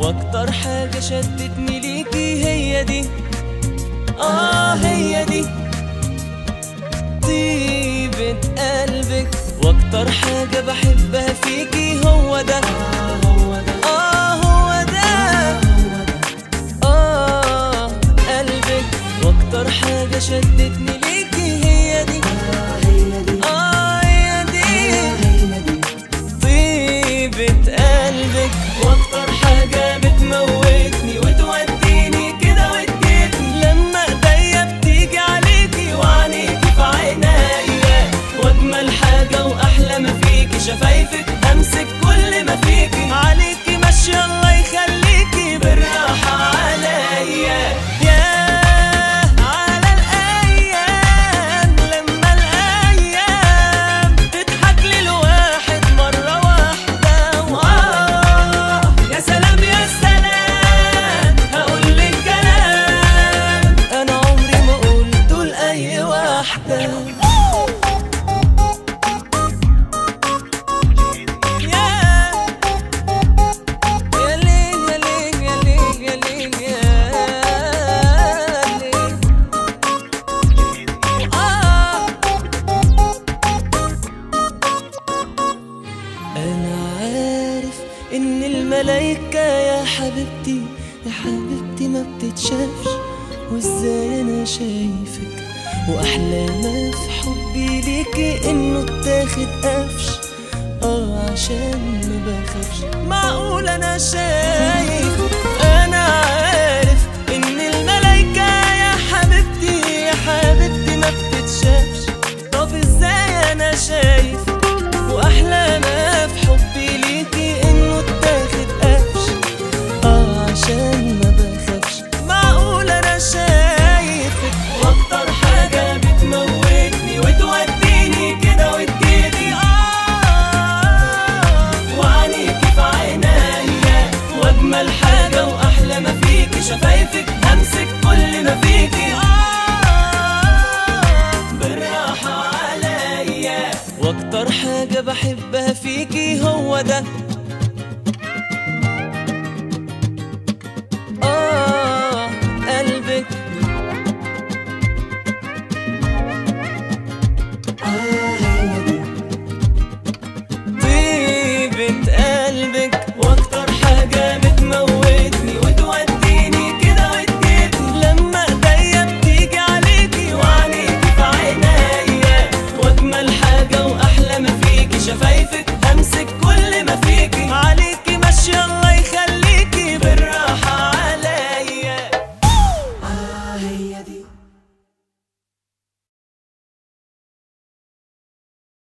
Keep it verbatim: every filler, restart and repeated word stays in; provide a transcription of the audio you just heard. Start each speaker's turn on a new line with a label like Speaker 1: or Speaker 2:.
Speaker 1: واكتر حاجة شدتني ليكي هي دي، آه هي دي طيبة قلبك. واكتر حاجة بحبها فيكي هو ده، آه هو ده، آه قلبك. واكتر حاجة شدتني ليكي هي دي، آه هي دي طيبة قلبك. واكتر حاجة بتموتني وتوديني كده وتجيبني لما ايديا بتيجي عليكي وعينيكي في عينيا. واجمل حاجة واحلى ما فيكي شفايفك، امسك كل ما فيكي عليكي ماشية الله يخليكي بالراحة عليا. ياه على الايام لما الايام تضحك للواحد مرة واحدة. وآه يا سلام يا سلام هقولك كلام انا عمري ما قلته لأي واحدة. إن الملايكة يا حبيبتي يا حبيبتي ما بتتشافش، وإزاي أنا شايفك وأحلى ما في حبي ليكي إنه اتاخد قفش. آه عشان ما بخافش، معقول أنا شايف أنا عارف إن الملايكة يا حبيبتي يا حبيبتي ما بتتشافش. طب إزاي أنا شايف وأحلى ما في حبي ليكي إنه اتاخد قفش. آه عشان ما بخافش، معقول أنا شايفك. وأكتر حاجة بتموتني وتوديني كده وتجيبي، آه وعينيكي في عينيا. وأجمل حاجة وأحلى ما فيكي شفايفك، أمسك كل ما فيكي آه بالراحة عليا. واكتر حاجة بحبها فيكي هو ده،